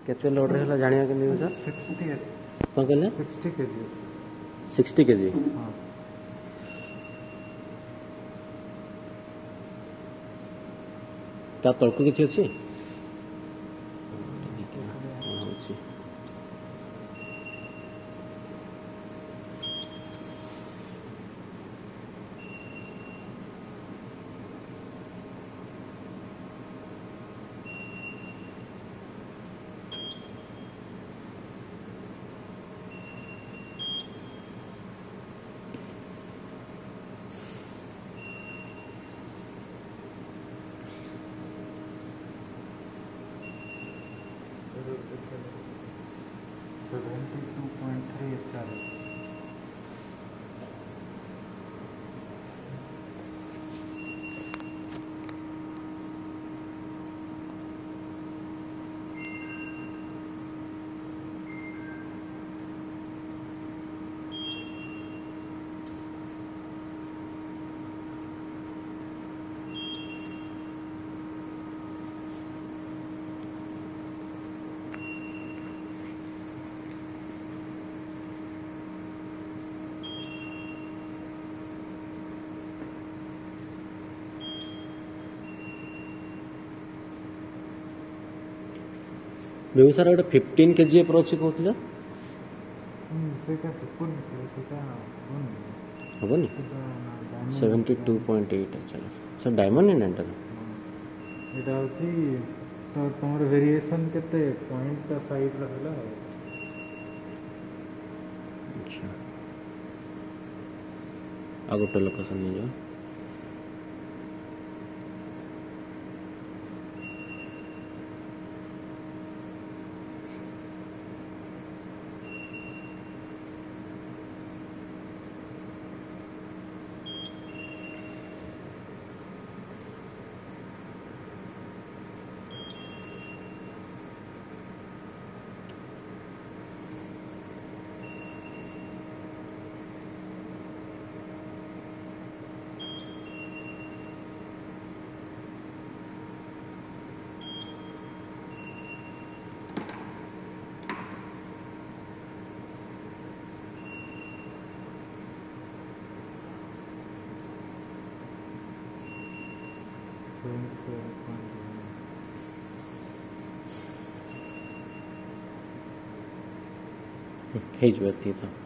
केते लोड रे हला जानिया के सर 60 कौन कहले 60 केजी 60 केजी हां ता तळको किछि अछि बेउसार गोटे 15 केजी पर अछि कहथिला सेटा सेटा हबनी 72.8 चलो सर डायमंड एंटर एटा होची तो तमर वेरिएशन केते पॉइंट साइड रहला अच्छा आगोटे लोकेशन नहीं जाओ हेज बत्ती था